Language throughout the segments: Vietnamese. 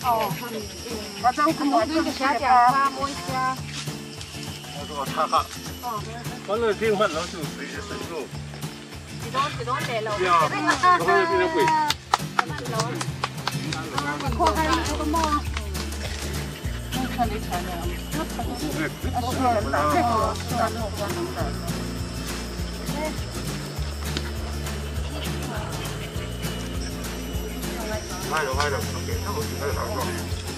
có trong không có cái xe chả mua xe có lời kinh hoạt nó chủ sĩ sẽ đủ chỉ đón để lâu có lời kinh nó quỷ khó hay có mò hai rồi ok không có gì đâu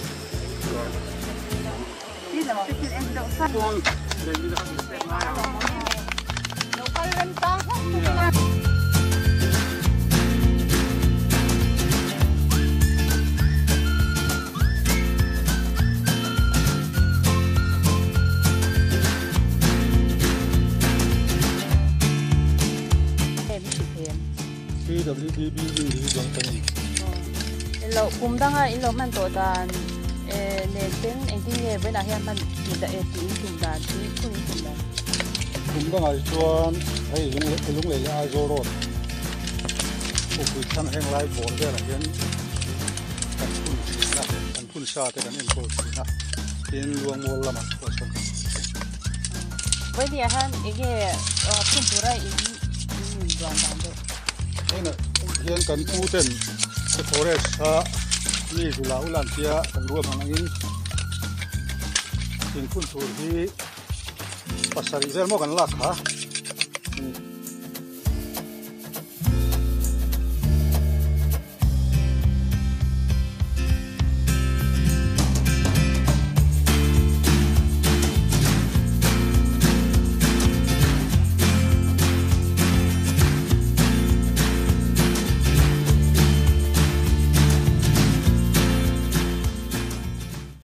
đi là cái chuyện em đậu sát rồi để đi ra xem mai đậu cây lên to PWDB đi dòng tây lo kum danga in lo man to dan ne ten en tin nge ve na hian man ti da e ti tum da ti kun tum da cũng có ngày chuan hay lung lệ ai zo rồi cuộc vui thăm hẹn lại bỏ ra là hiện kan phun sa te kan en ko na tin luang mol lama ko son ve dia han ege pun pura in duan dan do ena hian kan pu ten se forest sa ni zula ulan tia kan ruam hangin tin phun tur hi pasari vel mo kan lak ha